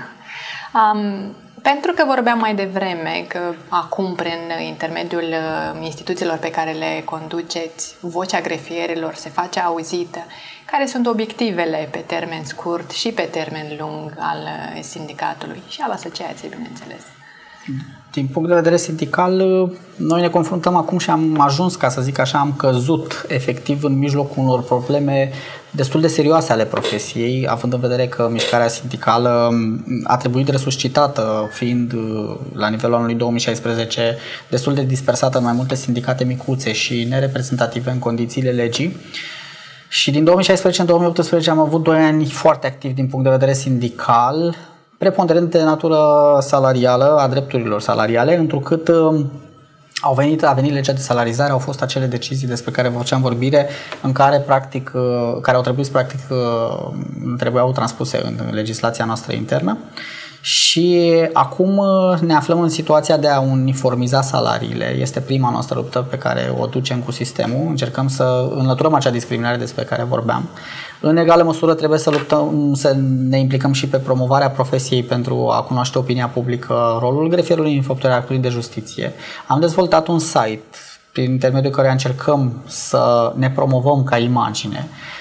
Pentru că vorbeam mai devreme că acum, prin intermediul instituțiilor pe care le conduceți, vocea grefierilor se face auzită, care sunt obiectivele pe termen scurt și pe termen lung al sindicatului și al asociației, bineînțeles? Din punct de vedere sindical, noi ne confruntăm acum și am ajuns, ca să zic așa, am căzut efectiv în mijlocul unor probleme destul de serioase ale profesiei, având în vedere că mișcarea sindicală a trebuit resuscitată, fiind la nivelul anului 2016 destul de dispersată în mai multe sindicate micuțe și nereprezentative în condițiile legii. Și din 2016 în 2018 am avut 2 ani foarte activi din punct de vedere sindical, preponderent de natură salarială, a drepturilor salariale, întrucât a venit legea de salarizare, au fost acele decizii despre care vă făceam vorbire, în care practic, care au trebuit practic, trebuiau transpuse în legislația noastră internă. Și acum ne aflăm în situația de a uniformiza salariile. Este prima noastră luptă pe care o ducem cu sistemul. Încercăm să înlăturăm acea discriminare despre care vorbeam. În egală măsură trebuie să luptăm, să ne implicăm și pe promovarea profesiei pentru a cunoaște opinia publică, rolul grefierului în înfăptuirea actului de justiție. Am dezvoltat un site prin intermediul căruia încercăm să ne promovăm ca imagine.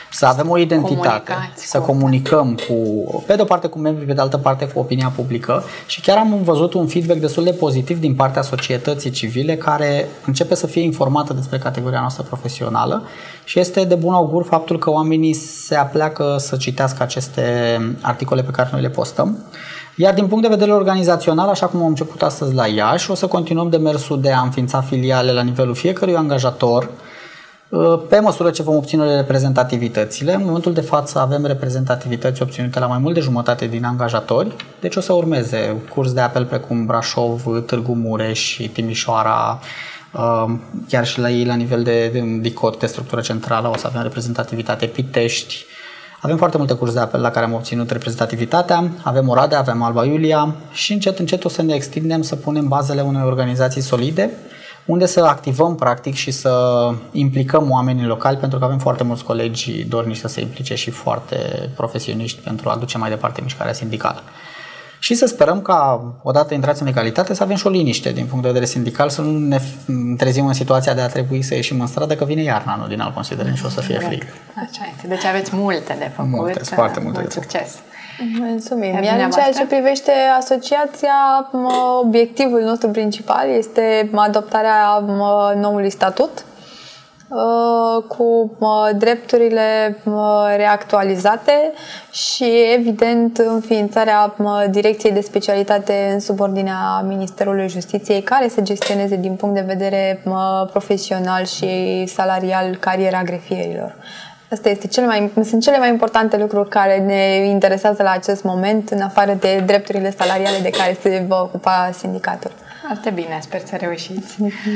să avem o identitate, să comunicăm pe de o parte cu membrii, pe de altă parte cu opinia publică și chiar am văzut un feedback destul de pozitiv din partea societății civile care începe să fie informată despre categoria noastră profesională și este de bun augur faptul că oamenii se apleacă să citească aceste articole pe care noi le postăm. Iar din punct de vedere organizațional, așa cum am început astăzi la Iași, o să continuăm demersul de a înființa filiale la nivelul fiecărui angajator, pe măsură ce vom obține reprezentativitățile. În momentul de față avem reprezentativități obținute la mai mult de jumătate din angajatori, deci o să urmeze curs de apel precum Brașov, Târgu Mureș, Timișoara, chiar și la ei la nivel de DICOT, de structură centrală, o să avem reprezentativitate, Pitești. Avem foarte multe cursuri de apel la care am obținut reprezentativitatea, avem Oradea, avem Alba Iulia și încet, încet o să ne extindem, să punem bazele unei organizații solide, unde să activăm practic și să implicăm oamenii locali, pentru că avem foarte mulți colegi dornici să se implice și foarte profesioniști pentru a duce mai departe mișcarea sindicală. Și să sperăm ca, odată intrați în legalitate, să avem și o liniște din punct de vedere sindical, să nu ne trezim în situația de a trebui să ieșim în stradă, că vine iarna, nu din alt considerent și o să fie frig. Așa este. Deci aveți multe de făcut. Multe, foarte multe. Mult succes! Mulțumim! Iar în ceea ce privește asociația, obiectivul nostru principal este adoptarea noului statut cu drepturile reactualizate și, evident, înființarea Direcției de Specialitate în subordinea Ministerului Justiției, care să gestioneze din punct de vedere profesional și salarial cariera grefierilor. Asta sunt cele mai importante lucruri care ne interesează la acest moment, în afară de drepturile salariale de care se va ocupa sindicatul. Foarte bine, sper să reușiți.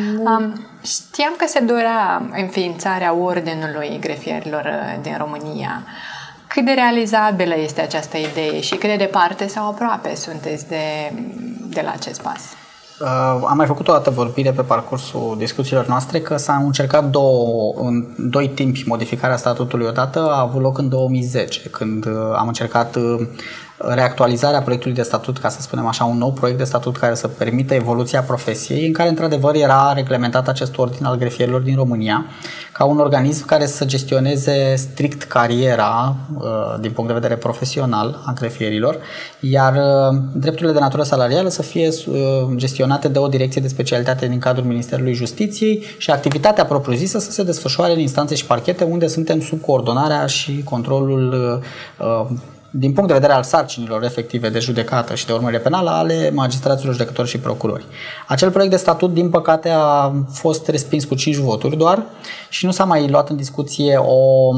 Știam că se dorea înființarea Ordinului Grefierilor din România. Cât de realizabilă este această idee și cât de departe sau aproape sunteți de la acest pas? Am mai făcut o dată vorbire pe parcursul discuțiilor noastre că s-a încercat în doi timpi modificarea statutului. Odată a avut loc în 2010, când am încercat reactualizarea proiectului de statut, ca să spunem așa, un nou proiect de statut care să permită evoluția profesiei, în care într-adevăr era reglementat acest ordin al grefierilor din România ca un organism care să gestioneze strict cariera din punct de vedere profesional a grefierilor, iar drepturile de natură salarială să fie gestionate de o direcție de specialitate din cadrul Ministerului Justiției și activitatea propriu-zisă să se desfășoare în instanțe și parchete, unde suntem sub coordonarea și controlul din punct de vedere al sarcinilor efective de judecată și de urmărire penală ale magistraților, judecători și procurori. Acel proiect de statut, din păcate, a fost respins cu 5 voturi doar și nu s-a mai luat în discuție o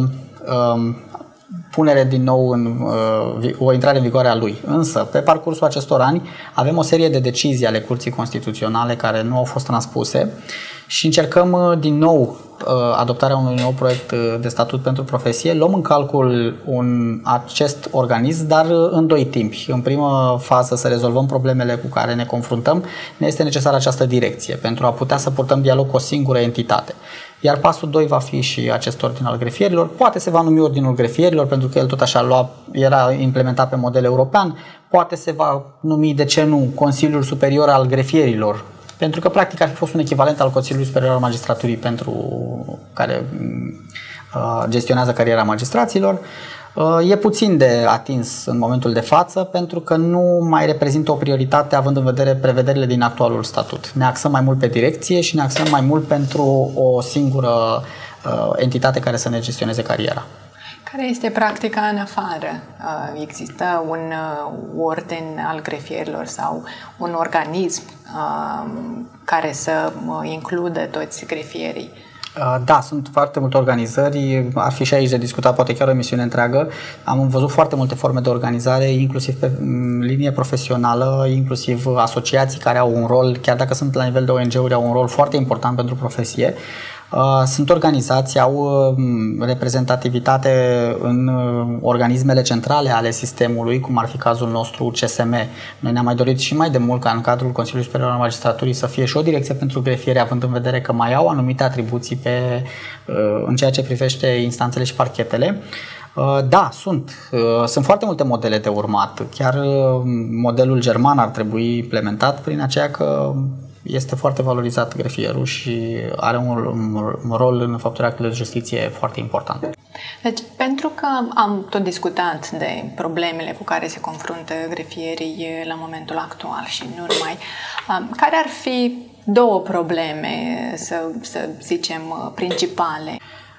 punere din nou o intrare în vigoare a lui. Însă, pe parcursul acestor ani, avem o serie de decizii ale Curții Constituționale care nu au fost transpuse și încercăm din nou adoptarea unui nou proiect de statut pentru profesie. Luăm în calcul acest organism, dar în doi timpi. În prima fază să rezolvăm problemele cu care ne confruntăm, ne este necesară această direcție pentru a putea să purtăm dialog cu o singură entitate. Iar pasul 2 va fi și acest ordin al grefierilor. Poate se va numi Ordinul Grefierilor, pentru că el tot așa era implementat pe model european. Poate se va numi, de ce nu, Consiliul Superior al Grefierilor, pentru că practic ar fi fost un echivalent al Consiliului Superior al Magistraturii pentru care gestionează cariera magistraților. E puțin de atins în momentul de față pentru că nu mai reprezintă o prioritate având în vedere prevederile din actualul statut. Ne axăm mai mult pe direcție și ne axăm mai mult pentru o singură entitate care să ne gestioneze cariera. Care este practica în afară? Există un ordin al grefierilor sau un organism care să includă toți grefierii? Da, sunt foarte multe organizări, ar fi și aici de discutat, poate chiar o emisiune întreagă. Am văzut foarte multe forme de organizare, inclusiv pe linie profesională, inclusiv asociații care au un rol, chiar dacă sunt la nivel de ONG-uri, au un rol foarte important pentru profesie. Sunt organizații, au reprezentativitate în organismele centrale ale sistemului, cum ar fi cazul nostru CSM. Noi ne-am mai dorit și mai de mult ca în cadrul Consiliului Superior al Magistraturii să fie și o direcție pentru grefiere, având în vedere că mai au anumite atribuții în ceea ce privește instanțele și parchetele. Da, sunt foarte multe modele de urmat. Chiar modelul german ar trebui implementat prin aceea că este foarte valorizat grefierul și are un rol în făpturea actelor de justiție foarte important. Deci, pentru că am tot discutat de problemele cu care se confruntă grefierii la momentul actual și nu numai, care ar fi două probleme, să zicem, principale?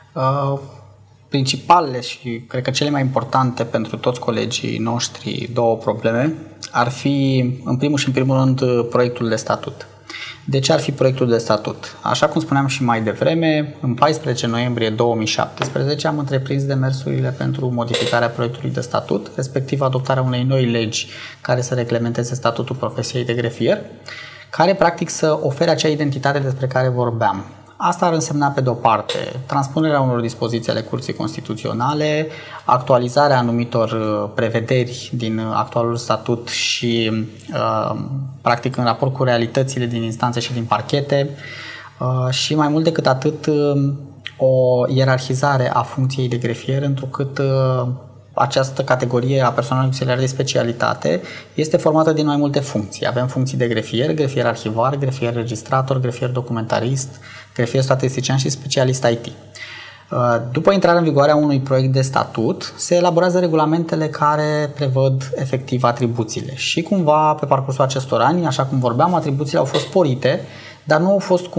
Principalele și cred că cele mai importante pentru toți colegii noștri două probleme ar fi, în primul și în primul rând, proiectul de statut. De ce ar fi proiectul de statut? Așa cum spuneam și mai devreme, în 14 noiembrie 2017 am întreprins demersurile pentru modificarea proiectului de statut, respectiv adoptarea unei noi legi care să reglementeze statutul profesiei de grefier, care practic să ofere acea identitate despre care vorbeam. Asta ar însemna, pe de-o parte, transpunerea unor dispoziții ale Curții Constituționale, actualizarea anumitor prevederi din actualul statut și, practic, în raport cu realitățile din instanțe și din parchete și, mai mult decât atât, o ierarhizare a funcției de grefier, întrucât această categorie a personalului auxiliar de specialitate este formată din mai multe funcții. Avem funcții de grefier, grefier arhivar, grefier registrator, grefier documentarist, grefier statistician și specialist IT. După intrarea în vigoare a unui proiect de statut, se elaborează regulamentele care prevăd efectiv atribuțiile. Și cumva, pe parcursul acestor ani, așa cum vorbeam, atribuțiile au fost sporite, dar nu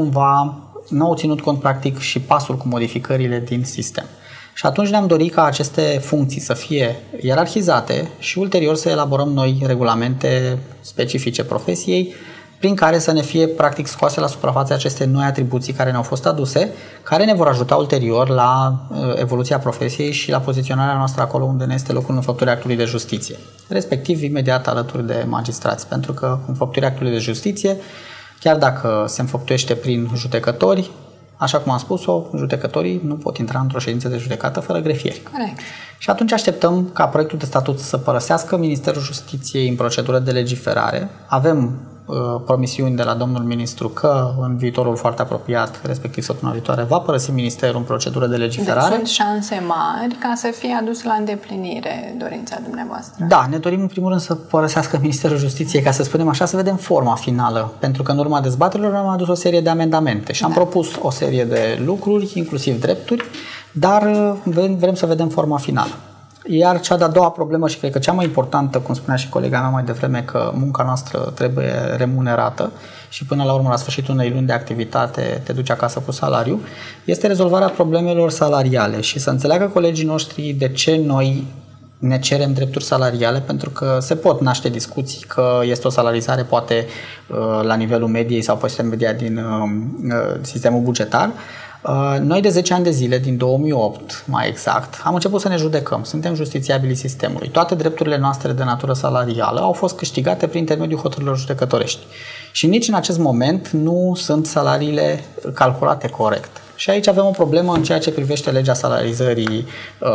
au ținut cont practic și pasul cu modificările din sistem. Și atunci ne-am dorit ca aceste funcții să fie ierarhizate și ulterior să elaborăm noi regulamente specifice profesiei, prin care să ne fie practic scoase la suprafață aceste noi atribuții care ne-au fost aduse, care ne vor ajuta ulterior la evoluția profesiei și la poziționarea noastră acolo unde ne este locul înfăptuirii actului de justiție, respectiv imediat alături de magistrați, pentru că înfăptuirea actului de justiție, chiar dacă se înfăptuiește prin judecători, așa cum am spus-o, judecătorii nu pot intra într-o ședință de judecată fără grefieri. Corect. Și atunci așteptăm ca proiectul de statut să părăsească Ministerul Justiției în procedură de legiferare. Avem promisiuni de la domnul ministru că în viitorul foarte apropiat, respectiv săptămâna viitoare, va părăsi Ministerul în procedură de legiferare. Deci sunt șanse mari ca să fie adus la îndeplinire dorința dumneavoastră. Da, ne dorim în primul rând să părăsească Ministerul Justiției, ca să spunem așa, să vedem forma finală, pentru că în urma dezbaterilor am adus o serie de amendamente și am propus o serie de lucruri, inclusiv drepturi, dar vrem să vedem forma finală. Iar cea de-a doua problemă și cred că cea mai importantă, cum spunea și colega mea mai devreme, că munca noastră trebuie remunerată și până la urmă, la sfârșitul unei luni de activitate, te duci acasă cu salariu, este rezolvarea problemelor salariale și să înțeleagă colegii noștri de ce noi ne cerem drepturi salariale, pentru că se pot naște discuții că este o salarizare poate la nivelul mediei sau poate media din sistemul bugetar. Noi de 10 ani de zile, din 2008 mai exact, am început să ne judecăm. Suntem justițiabilii sistemului. Toate drepturile noastre de natură salarială au fost câștigate prin intermediul hotărârilor judecătorești. Și nici în acest moment nu sunt salariile calculate corect. Și aici avem o problemă în ceea ce privește legea salarizării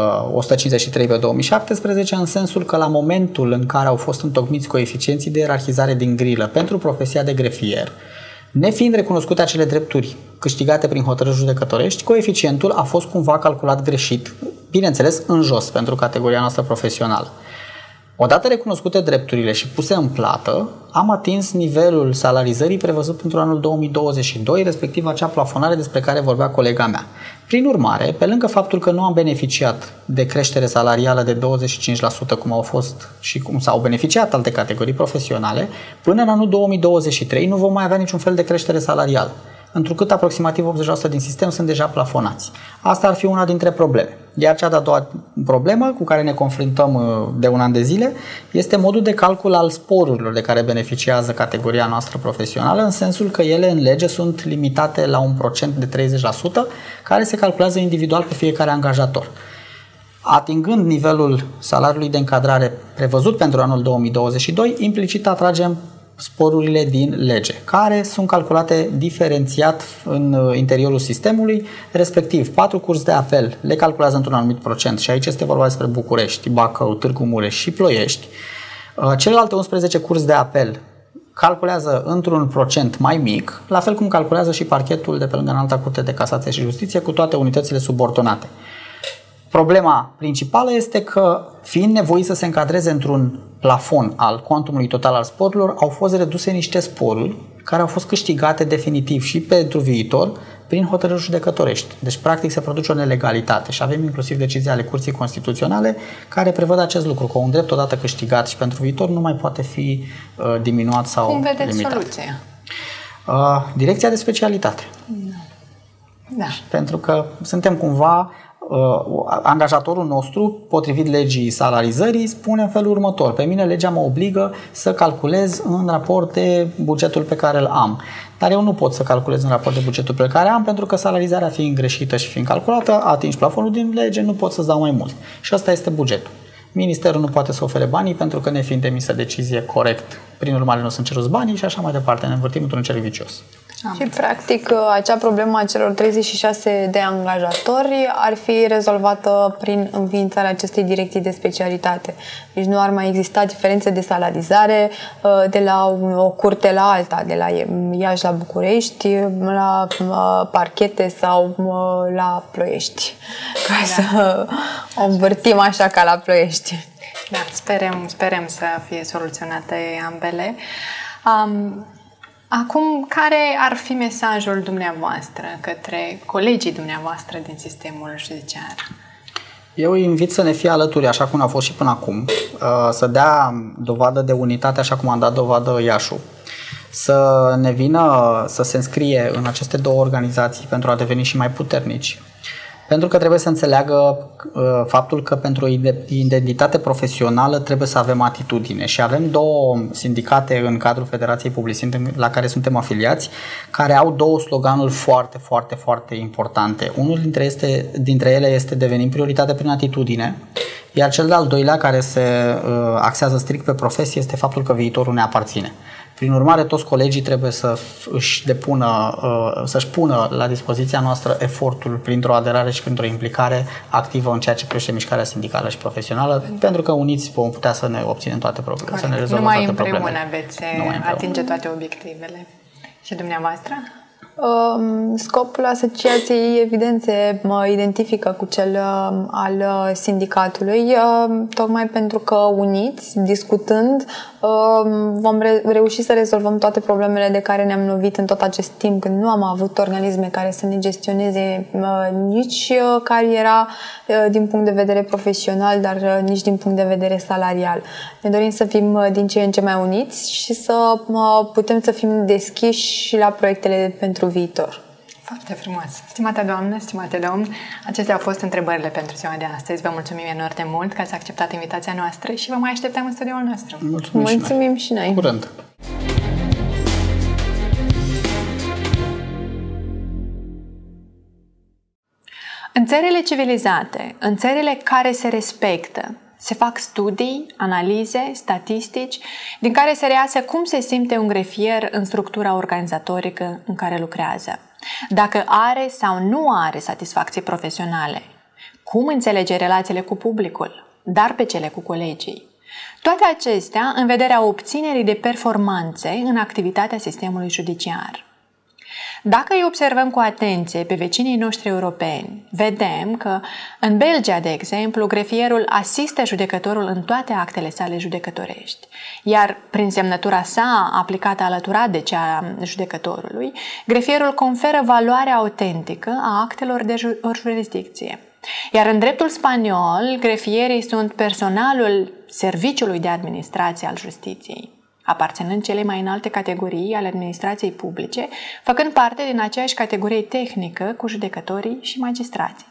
153 pe 2017, în sensul că la momentul în care au fost întocmiți coeficienții de ierarhizare din grilă pentru profesia de grefier, nefiind recunoscute acele drepturi câștigate prin hotărâri judecătorești, coeficientul a fost cumva calculat greșit, bineînțeles în jos pentru categoria noastră profesională. Odată recunoscute drepturile și puse în plată, am atins nivelul salarizării prevăzut pentru anul 2022, respectiv acea plafonare despre care vorbea colega mea. Prin urmare, pe lângă faptul că nu am beneficiat de creștere salarială de 25%, cum au fost și cum s-au beneficiat alte categorii profesionale, până în anul 2023 nu vom mai avea niciun fel de creștere salarială, întrucât aproximativ 80% din sistem sunt deja plafonați. Asta ar fi una dintre probleme. Iar cea de-a doua problemă cu care ne confruntăm de un an de zile este modul de calcul al sporurilor de care beneficiază categoria noastră profesională, în sensul că ele în lege sunt limitate la un procent de 30%, care se calculează individual pe fiecare angajator. Atingând nivelul salariului de încadrare prevăzut pentru anul 2022, implicit atragem sporurile din lege, care sunt calculate diferențiat în interiorul sistemului, respectiv 4 curți de apel le calculează într-un anumit procent și aici este vorba despre București, Bacău, Târgu Mureș și Ploiești. Celelalte 11 curți de apel calculează într-un procent mai mic, la fel cum calculează și parchetul de pe lângă Înalta Curte de Casație și Justiție cu toate unitățile subordonate. Problema principală este că, fiind nevoit să se încadreze într-un plafon al cuantumului total al sporurilor, au fost reduse niște sporuri care au fost câștigate definitiv și pentru viitor prin hotărâri judecătorești. Deci, practic, se produce o nelegalitate și avem inclusiv decizii ale Curții Constituționale care prevăd acest lucru, că un drept odată câștigat și pentru viitor nu mai poate fi diminuat sau limitat. Cum vedeți soluția? Direcția de specialitate. Da. Pentru că suntem cumva angajatorul nostru, potrivit legii salarizării, spune în felul următor: pe mine legea mă obligă să calculez în raport de bugetul pe care îl am. Dar eu nu pot să calculez în raport de bugetul pe care am, pentru că salarizarea fiind greșită și fiind calculată, atingi plafonul din lege, nu pot să-ți dau mai mult. Și asta este bugetul. Ministerul nu poate să ofere banii pentru că, nefiind emisă decizie corect, prin urmare nu sunt ceruți banii și așa mai departe. Ne învârtim într-un cerc vicios. Și, practic, acea problemă a celor 36 de angajatori ar fi rezolvată prin înființarea acestei direcții de specialitate. Deci nu ar mai exista diferențe de salarizare de la o curte la alta, de la Iași la București, la parchete sau la Ploiești. Ca să o învârtim așa ca la Ploiești. Da, sperăm să fie soluționate ambele. Acum, care ar fi mesajul dumneavoastră către colegii dumneavoastră din sistemul judiciar? Eu îi invit să ne fie alături, așa cum a fost și până acum, să dea dovadă de unitate, așa cum a dat dovadă Iașu, să ne vină să se înscrie în aceste două organizații pentru a deveni și mai puternici. Pentru că trebuie să înțeleagă faptul că pentru o identitate profesională trebuie să avem atitudine și avem două sindicate în cadrul Federației Publicist la care suntem afiliați, care au două sloganuri foarte, foarte, foarte importante. Unul dintre ele este devenim prioritate prin atitudine, iar cel de-al doilea, care se axează strict pe profesie, este faptul că viitorul ne aparține. Prin urmare, toți colegii trebuie să-și pună la dispoziția noastră efortul printr-o aderare și printr-o implicare activă în ceea ce privește mișcarea sindicală și profesională, pentru că uniți vom putea să ne obținem toate problemele, să ne rezolvăm toate problemele. Numai împreună veți atinge toate obiectivele. Și dumneavoastră? Scopul asociației, evident, se identifică cu cel al sindicatului, tocmai pentru că uniți, discutând, vom reuși să rezolvăm toate problemele de care ne-am lovit în tot acest timp, când nu am avut organisme care să ne gestioneze nici cariera din punct de vedere profesional, dar nici din punct de vedere salarial. Ne dorim să fim din ce în ce mai uniți și să putem să fim deschiși la proiectele pentru viitor. Foarte frumos! Stimată doamnă, stimate domn, acestea au fost întrebările pentru ziua de astăzi. Vă mulțumim enorm mult că ați acceptat invitația noastră și vă mai așteptăm în studioul nostru. Mulțumim și noi! Curând! În țările civilizate, în țările care se respectă, se fac studii, analize, statistici, din care se reiasă cum se simte un grefier în structura organizatorică în care lucrează, dacă are sau nu are satisfacții profesionale, cum înțelege relațiile cu publicul, dar pe cele cu colegii. Toate acestea în vederea obținerii de performanțe în activitatea sistemului judiciar. Dacă îi observăm cu atenție pe vecinii noștri europeni, vedem că în Belgia, de exemplu, grefierul asistă judecătorul în toate actele sale judecătorești, iar prin semnătura sa aplicată alăturat de cea a judecătorului, grefierul conferă valoarea autentică a actelor de jurisdicție. Iar în dreptul spaniol, grefierii sunt personalul Serviciului de Administrație al Justiției, aparținând celei mai înalte categorii ale administrației publice, făcând parte din aceeași categorie tehnică cu judecătorii și magistrații.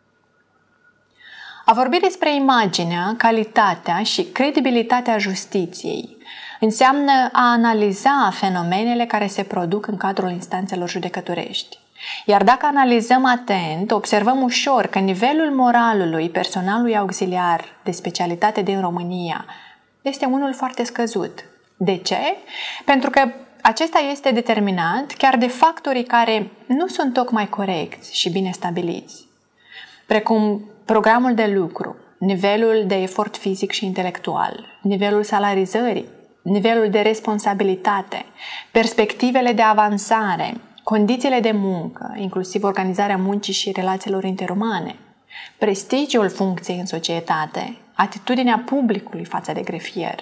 A vorbi despre imaginea, calitatea și credibilitatea justiției înseamnă a analiza fenomenele care se produc în cadrul instanțelor judecătorești. Iar dacă analizăm atent, observăm ușor că nivelul moralului personalului auxiliar de specialitate din România este unul foarte scăzut. De ce? Pentru că acesta este determinat chiar de factorii care nu sunt tocmai corecți și bine stabiliți, precum programul de lucru, nivelul de efort fizic și intelectual, nivelul salarizării, nivelul de responsabilitate, perspectivele de avansare, condițiile de muncă, inclusiv organizarea muncii și relațiilor interumane, prestigiul funcției în societate, atitudinea publicului față de grefier.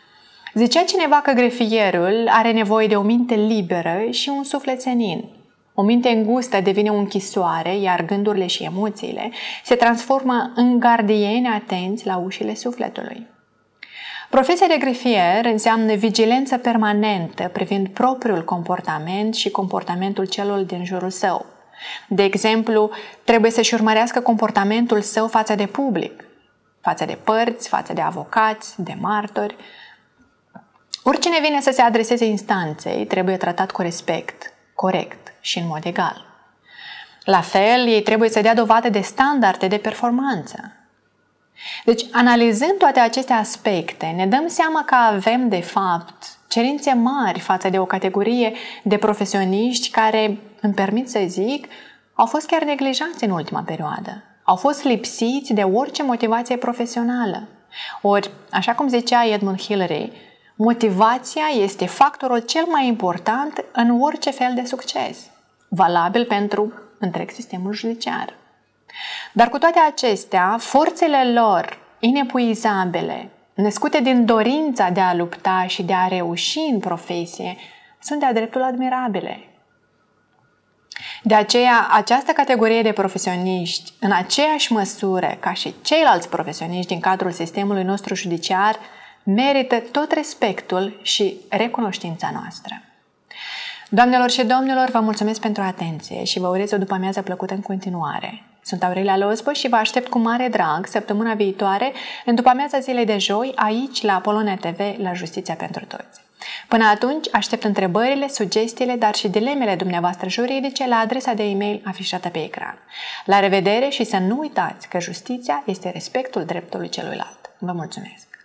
Zicea cineva că grefierul are nevoie de o minte liberă și un suflet senin. O minte îngustă devine o închisoare, iar gândurile și emoțiile se transformă în gardieni atenți la ușile sufletului. Profesia de grefier înseamnă vigilență permanentă privind propriul comportament și comportamentul celor din jurul său. De exemplu, trebuie să-și urmărească comportamentul său față de public, față de părți, față de avocați, de martori. Oricine vine să se adreseze instanței trebuie tratat cu respect, corect și în mod egal. La fel, ei trebuie să dea dovadă de standarde de performanță. Deci, analizând toate aceste aspecte, ne dăm seama că avem, de fapt, cerințe mari față de o categorie de profesioniști care, îmi permit să zic, au fost chiar neglijați în ultima perioadă. Au fost lipsiți de orice motivație profesională. Ori, așa cum zicea Edmund Hillary, motivația este factorul cel mai important în orice fel de succes, valabil pentru întreg sistemul judiciar. Dar cu toate acestea, forțele lor inepuizabile, născute din dorința de a lupta și de a reuși în profesie, sunt de-a dreptul admirabile. De aceea, această categorie de profesioniști, în aceeași măsură ca și ceilalți profesioniști din cadrul sistemului nostru judiciar, merită tot respectul și recunoștința noastră. Doamnelor și domnilor, vă mulțumesc pentru atenție și vă urez o după-amiază plăcută în continuare. Sunt Aurelia Lozbă și vă aștept cu mare drag săptămâna viitoare, în după-amiaza zilei de joi, aici la Apolonia TV, la Justiția pentru Toți. Până atunci, aștept întrebările, sugestiile, dar și dilemele dumneavoastră juridice la adresa de e-mail afișată pe ecran. La revedere și să nu uitați că justiția este respectul dreptului celuilalt. Vă mulțumesc!